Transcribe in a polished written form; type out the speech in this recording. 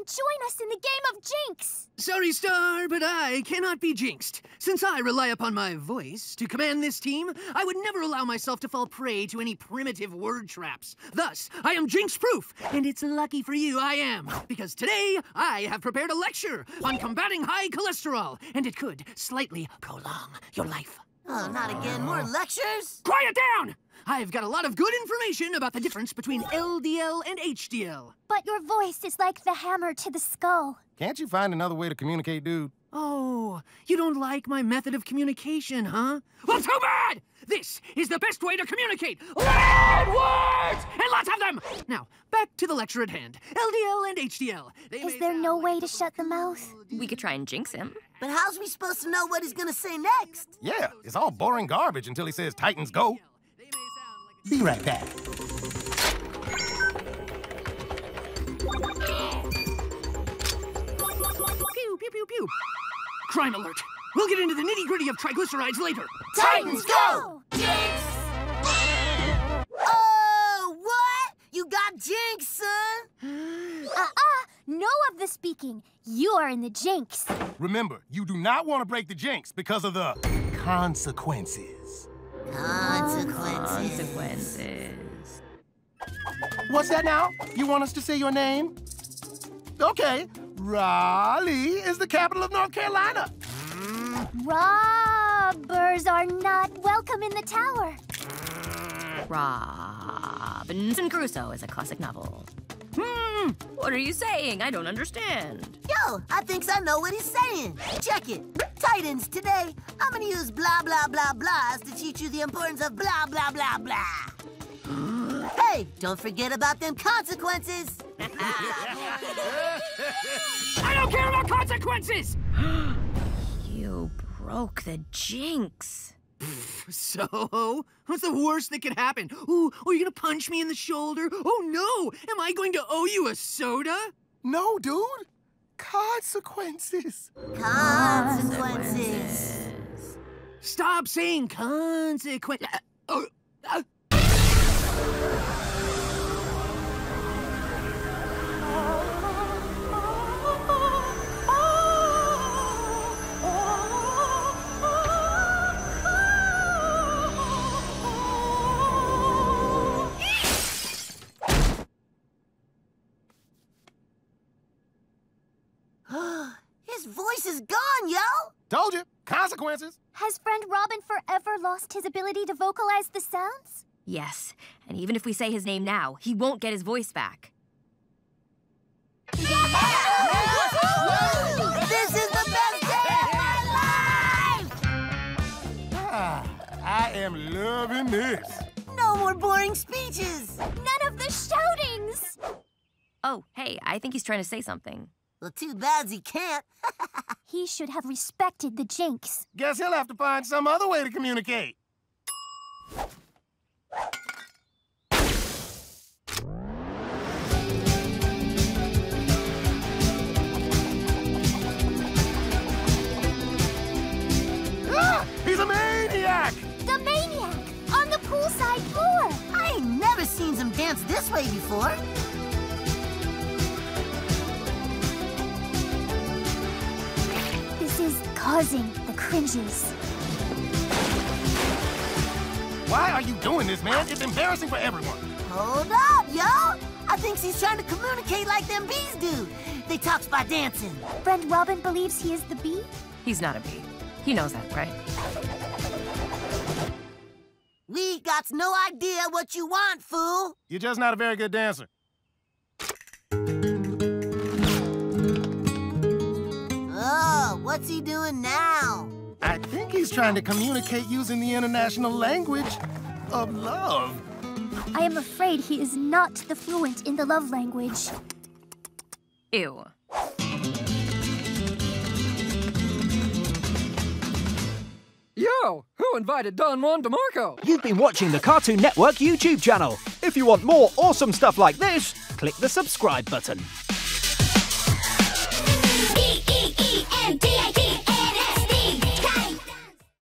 and join us in the game of Jinx! Sorry, Star, but I cannot be jinxed. Since I rely upon my voice to command this team, I would never allow myself to fall prey to any primitive word traps. Thus, I am jinx-proof, and it's lucky for you I am, because today I have prepared a lecture on combating high cholesterol, and it could slightly prolong your life. Oh, not again. More lectures? Quiet down! I've got a lot of good information about the difference between LDL and HDL. But your voice is like the hammer to the skull. Can't you find another way to communicate, dude? Oh, you don't like my method of communication, huh? Well, too bad! This is the best way to communicate! Loud words! And lots of them! Now, back to the lecture at hand. LDL and HDL. Is there no way to shut the mouth? We could try and jinx him. But how's we supposed to know what he's gonna say next? Yeah, it's all boring garbage until he says Titans go. Be right back. Pew, pew, pew, pew. Crime alert. We'll get into the nitty-gritty of triglycerides later. Titans go! Jinx! Oh, what? You got Jinx, son? No of the speaking. You are in the Jinx. Remember, you do not want to break the jinx because of the consequences. Consequences. What's that now? You want us to say your name? Okay. Raleigh is the capital of North Carolina. Robbers are not welcome in the tower. Robinson Crusoe is a classic novel. What are you saying? I don't understand. Yo, I think I know what he's saying. Check it. Titans, today, I'm gonna use blah, blah, blah, blahs to teach you the importance of blah, blah, blah, blah. Hey, don't forget about them consequences. I don't care about consequences! You broke the jinx. So, what's the worst that could happen? Ooh, are you gonna punch me in the shoulder? Oh no! Am I going to owe you a soda? No, dude. Consequences. Consequences. Stop saying consequence. His voice is gone, yo! Told you. Consequences. Has friend Robin forever lost his ability to vocalize the sounds? Yes, and even if we say his name now, he won't get his voice back. This is the best day of my life! I am loving this. No more boring speeches. None of the shoutings! Oh, hey, I think he's trying to say something. Well, too bad he can't. He should have respected the Jinx. Guess he'll have to find some other way to communicate. He's a maniac! The maniac! On the poolside floor! I ain't never seen him dance this way before. This is causing the cringes. Why are you doing this, man? It's embarrassing for everyone. Hold up, yo! I think he's trying to communicate like them bees do. They talks by dancing. Friend Robin believes he is the bee? He's not a bee. He knows that, right? We got no idea what you want, fool. You're just not a very good dancer. Oh, what's he doing now? I think he's trying to communicate using the international language of love. I am afraid he is not the fluent in the love language. Ew. Yo, who invited Don Juan DeMarco? You've been watching the Cartoon Network YouTube channel. If you want more awesome stuff like this, click the subscribe button.